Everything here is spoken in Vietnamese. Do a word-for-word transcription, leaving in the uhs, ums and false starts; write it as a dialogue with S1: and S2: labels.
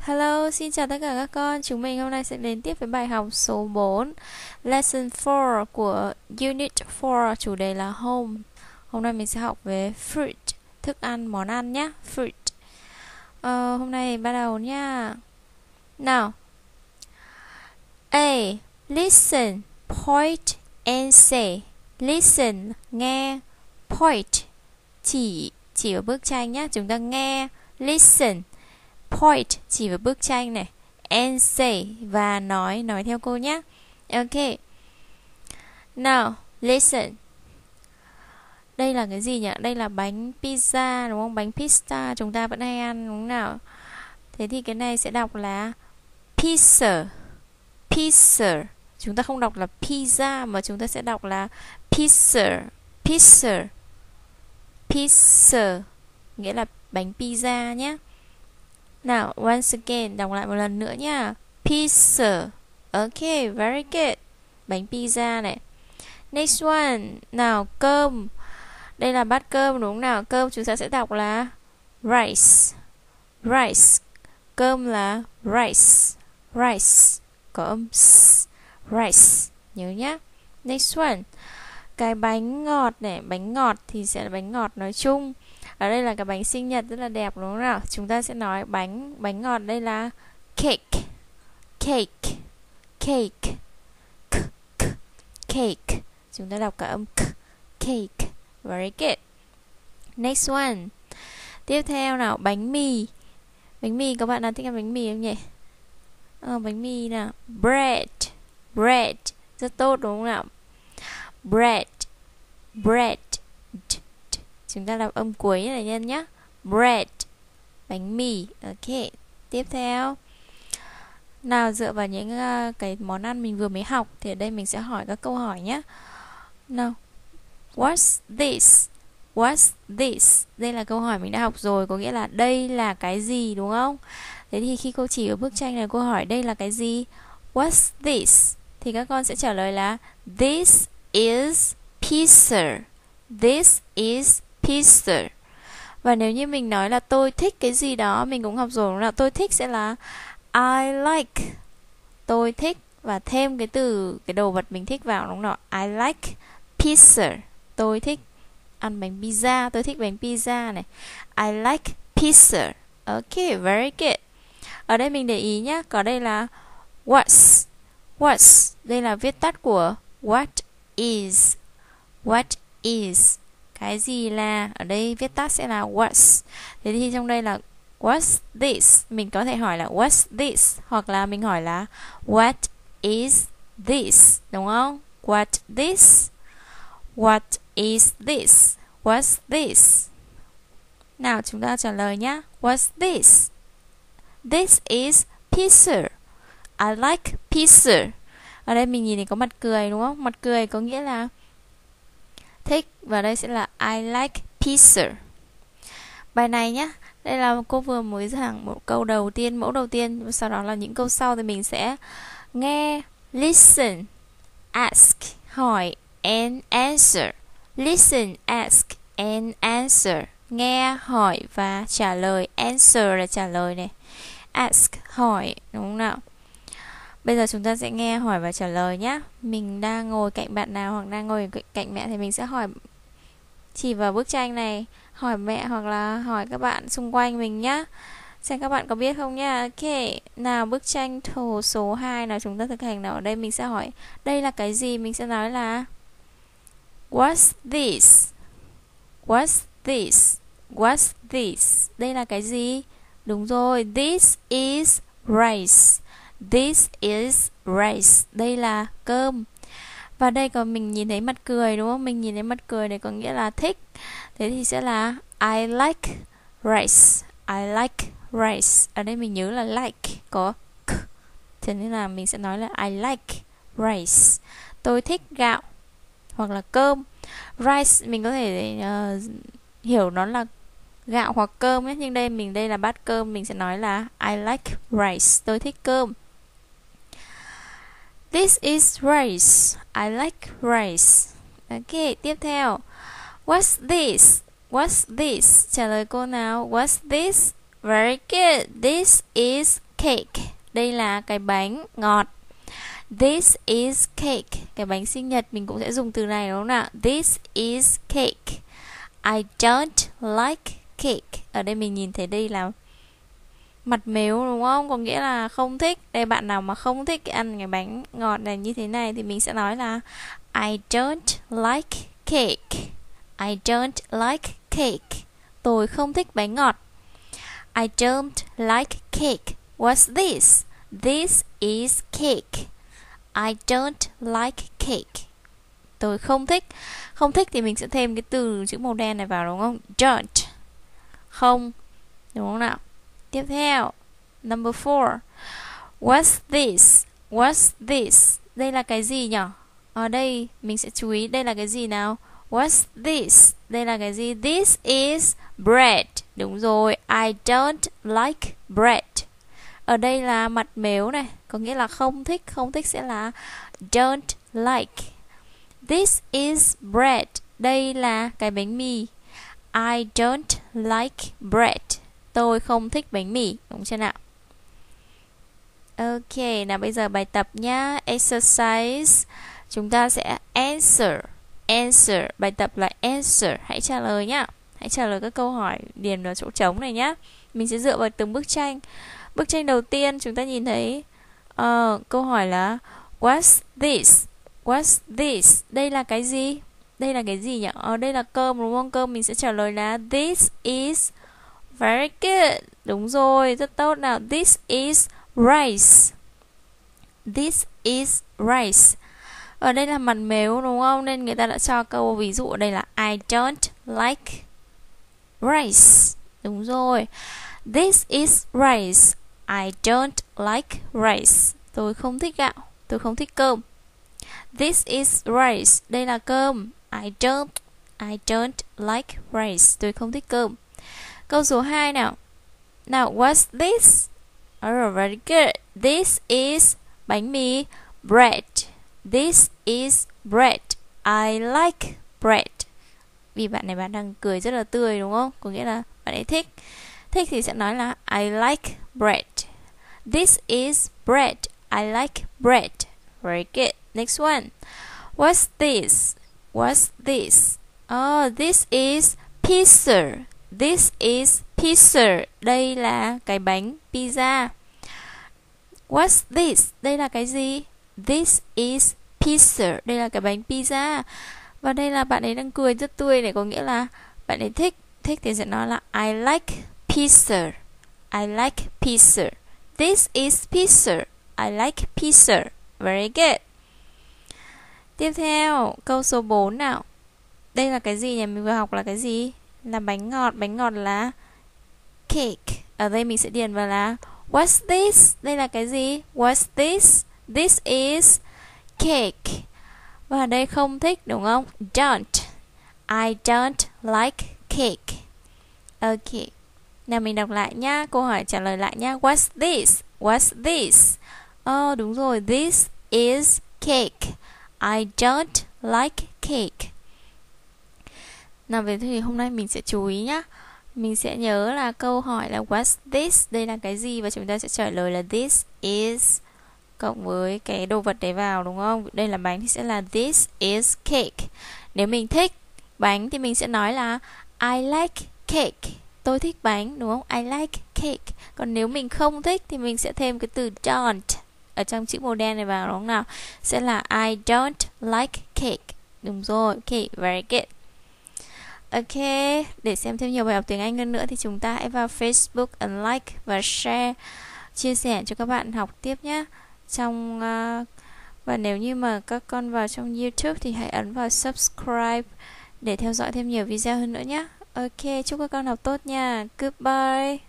S1: Hello, xin chào tất cả các con. Chúng mình hôm nay sẽ đến tiếp với bài học số bốn, Lesson four của Unit four, chủ đề là Home. Hôm nay mình sẽ học về fruit, thức ăn, món ăn nhé. Fruit. Ờ, hôm nay bắt đầu nha. Nào. A. Listen, point and say. Listen, nghe. Point, chỉ, chỉ vào bức tranh nhé. Chúng ta nghe. Listen. Point, chỉ vào bức tranh này. And say, và nói, nói theo cô nhé. Ok. Now, listen. Đây là cái gì nhỉ? Đây là bánh pizza, đúng không? Bánh pizza, chúng ta vẫn hay ăn, đúng không nào? Thế thì cái này sẽ đọc là pizza. Pizza. Chúng ta không đọc là pizza, mà chúng ta sẽ đọc là pizza. Pizza. Pizza, nghĩa là bánh pizza nhé. Nào, once again, đọc lại một lần nữa nha. Pizza. Ok, very good. Bánh pizza này. Next one. Nào, cơm. Đây là bát cơm đúng không nào? Cơm chúng ta sẽ đọc là rice. Rice. Cơm là rice. Rice. Có âm s. Rice. Nhớ nhá. Next one. Cái bánh ngọt này. Bánh ngọt thì sẽ là bánh ngọt nói chung. Ở đây là cái bánh sinh nhật rất là đẹp đúng không nào? Chúng ta sẽ nói bánh bánh ngọt đây là cake. Cake. Cake. K, k, cake. Chúng ta đọc cả âm k. Cake. Very good. Next one. Tiếp theo nào, bánh mì. Bánh mì, các bạn nào thích ăn bánh mì không nhỉ? Ờ, bánh mì nào. Bread. Bread. Rất tốt đúng không nào? Bread. Bread. Chúng ta làm âm cuối này nhân nhé. Bread. Bánh mì. Ok. Tiếp theo. Nào, dựa vào những uh, cái món ăn mình vừa mới học, thì ở đây mình sẽ hỏi các câu hỏi nhé. Nào. What's this? What's this? Đây là câu hỏi mình đã học rồi, có nghĩa là đây là cái gì đúng không? Thế thì khi cô chỉ ở bức tranh này, cô hỏi đây là cái gì? What's this? Thì các con sẽ trả lời là this is pizza. This is pizza. Và nếu như mình nói là tôi thích cái gì đó, mình cũng học rồi là tôi thích sẽ là I like. Tôi thích và thêm cái từ, cái đồ vật mình thích vào đúng không? I like pizza. Tôi thích ăn bánh pizza. Tôi thích bánh pizza này. I like pizza. Ok, very good. Ở đây mình để ý nhé. Có đây là what's. What's. Đây là viết tắt của what is. What is. Cái gì là. Ở đây viết tắt sẽ là what's. Thế thì trong đây là what's this. Mình có thể hỏi là what's this. Hoặc là mình hỏi là what is this. Đúng không? What this. What is this? What's this? Nào chúng ta trả lời nhé. What's this? This is pizza. I like pizza. Ở đây mình nhìn thấy có mặt cười đúng không? Mặt cười có nghĩa là thích. Và đây sẽ là I like pizza. Bài này nhé. Đây là cô vừa mới giảng một câu đầu tiên, mẫu đầu tiên. Sau đó là những câu sau thì mình sẽ nghe, listen, ask, hỏi, and answer. Listen, ask, and answer. Nghe, hỏi và trả lời. Answer là trả lời này. Ask, hỏi, đúng không nào? Bây giờ chúng ta sẽ nghe, hỏi và trả lời nhé. Mình đang ngồi cạnh bạn nào hoặc đang ngồi cạnh mẹ thì mình sẽ hỏi, chỉ vào bức tranh này, hỏi mẹ hoặc là hỏi các bạn xung quanh mình nhé. Xem các bạn có biết không nhá. Ok. Nào, bức tranh thổ số hai nào, chúng ta thực hành nào. Ở đây mình sẽ hỏi đây là cái gì. Mình sẽ nói là what's this? What's this? What's this? Đây là cái gì? Đúng rồi. This is rice. This is rice. Đây là cơm. Và đây còn mình nhìn thấy mặt cười đúng không? Mình nhìn thấy mặt cười này có nghĩa là thích. Thế thì sẽ là I like rice. I like rice. Ở đây mình nhớ là like có k. Thế nên là mình sẽ nói là I like rice. Tôi thích gạo hoặc là cơm. Rice mình có thể uh, hiểu nó là gạo hoặc cơm ấy. Nhưng đây mình đây là bát cơm, mình sẽ nói là I like rice. Tôi thích cơm. This is rice. I like rice. Ok, tiếp theo. What's this? What's this? Trả lời cô nào. What's this? Very good. This is cake. Đây là cái bánh ngọt. This is cake. Cái bánh sinh nhật mình cũng sẽ dùng từ này đúng không nào? This is cake. I don't like cake. Ở đây mình nhìn thấy đây là mặt mếu đúng không? Có nghĩa là không thích. Đây, bạn nào mà không thích ăn cái bánh ngọt này như thế này thì mình sẽ nói là I don't like cake. I don't like cake. Tôi không thích bánh ngọt. I don't like cake. What's this? This is cake. I don't like cake. Tôi không thích. Không thích thì mình sẽ thêm cái từ chữ màu đen này vào đúng không? Don't. Không. Đúng không nào? Tiếp theo. Number four. What's this? What's this? Đây là cái gì nhỉ? Ở đây mình sẽ chú ý đây là cái gì nào? What's this? Đây là cái gì? This is bread. Đúng rồi. I don't like bread. Ở đây là mặt mếu này, có nghĩa là không thích. Không thích sẽ là don't like. This is bread. Đây là cái bánh mì. I don't like bread. Tôi không thích bánh mì. Đúng chưa nào? Ok, nào bây giờ bài tập nhá. Exercise. Chúng ta sẽ answer. Answer. Bài tập là answer. Hãy trả lời nhá. Hãy trả lời các câu hỏi điền vào chỗ trống này nhá. Mình sẽ dựa vào từng bức tranh. Bức tranh đầu tiên chúng ta nhìn thấy uh, câu hỏi là what's this? What's this? Đây là cái gì? Đây là cái gì nhỉ? Ở đây là cơm đúng không? Cơm mình sẽ trả lời là this is. Very good. Đúng rồi, rất tốt nào. This is rice. This is rice. Ở đây là mặt mếu đúng không? Nên người ta đã cho câu ví dụ ở đây là I don't like rice. Đúng rồi. This is rice. I don't like rice. Tôi không thích gạo. Tôi không thích cơm. This is rice. Đây là cơm. I don't I don't like rice. Tôi không thích cơm. Câu số hai nào. Now, what's this? Oh, very good. This is bánh mì. Bread. This is bread. I like bread. Vì bạn này bạn đang cười rất là tươi đúng không? Có nghĩa là bạn ấy thích. Thích thì sẽ nói là I like bread. This is bread. I like bread. Very good. Next one. What's this? What's this? Oh, this is pizza. This is pizza. Đây là cái bánh pizza. What's this? Đây là cái gì? This is pizza. Đây là cái bánh pizza. Và đây là bạn ấy đang cười rất tươi này, có nghĩa là bạn ấy thích. Thích thì sẽ nói là I like pizza. I like pizza. This is pizza. I like pizza. Very good. Tiếp theo, câu số bốn nào. Đây là cái gì nhỉ? Mình vừa học là cái gì? Là bánh ngọt. Bánh ngọt là cake. Ở đây mình sẽ điền vào là what's this? Đây là cái gì? What's this? This is cake. Và ở đây không thích đúng không? Don't. I don't like cake. Ok. Nào mình đọc lại nhá. Câu hỏi trả lời lại nhá. What's this? What's this? Oh, đúng rồi. This is cake. I don't like cake. Nào về thì hôm nay mình sẽ chú ý nhá. Mình sẽ nhớ là câu hỏi là what's this? Đây là cái gì? Và chúng ta sẽ trả lời là this is cộng với cái đồ vật đấy vào đúng không? Đây là bánh thì sẽ là this is cake. Nếu mình thích bánh thì mình sẽ nói là I like cake. Tôi thích bánh đúng không? I like cake. Còn nếu mình không thích thì mình sẽ thêm cái từ don't ở trong chữ màu đen này vào đúng không nào? Sẽ là I don't like cake. Đúng rồi. Ok, very good. Ok, để xem thêm nhiều bài học tiếng Anh hơn nữa thì chúng ta hãy vào Facebook, ấn like và share, chia sẻ cho các bạn học tiếp nhé. Trong uh, và nếu như mà các con vào trong YouTube thì hãy ấn vào subscribe để theo dõi thêm nhiều video hơn nữa nhé. Ok, chúc các con học tốt nha. Goodbye.